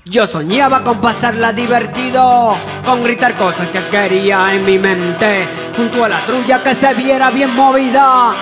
Yo soñaba con pasarla divertido, con gritar cosas que quería en mi mente, junto a la trulla que se viera bien movida.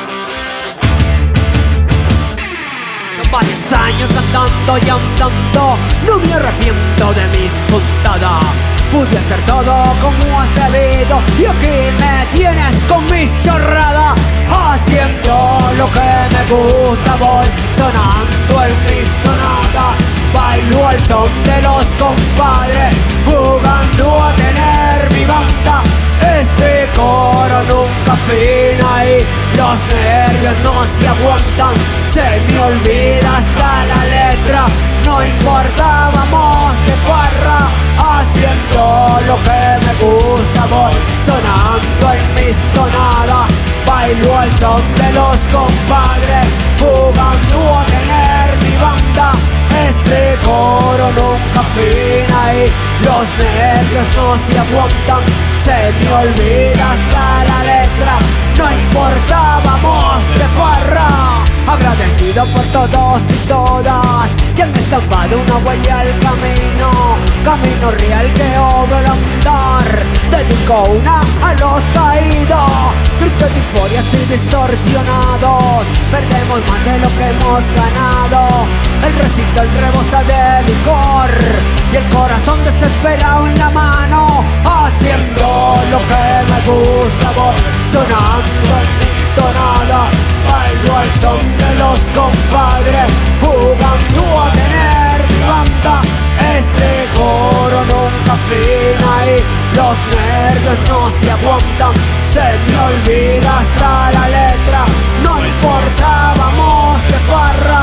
Son varios años andando y andando, no me arrepiento de mis puntadas. Pude hacer todo como has debido y aquí me tienes con mis chorradas. Haciendo lo que me gusta, voy sonando en mis sonatas. Bailo al son de los compadres, jugando a tener mi banda. Este coro nunca afina y los nervios no se aguantan. Se me olvida hasta la letra, no importa, vamos de farra. Haciendo lo que me gusta, voy sonando en mis tonadas. Bailo al son de los compadres, jugando a tener mi banda. Este coro nunca afina y los nervios no se aguantan. Se me olvida hasta la letra, no importa, vamos de farra. Agradecido por todos y todas que han estampado una huella al camino, camino real que obra al andar. Dedico una a los caídos, gritos de euforias y distorsionados. Perdemos más de lo que hemos ganado, el recital rebosa de licor y el corazón desesperado en la mano. Haciendo lo que me gusta, voy sonando en mi tonada. Bailo al son de los compadres, jugando a tener mi banda. Este coro nunca afina y los nervios no se aguantan. Se me olvida hasta la letra, no importa, vamos de farra.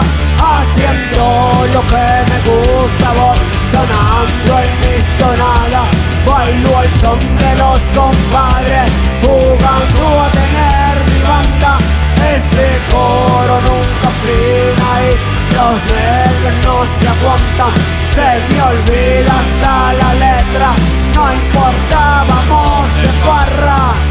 Haciendo lo que me gusta, voy sonando en mis tonadas. Bailo al son de los compadres, jugando a tener mi banda. Este coro nunca afina y los nervios no se aguantan. Se me olvida hasta la letra, no importa, vamos de farra.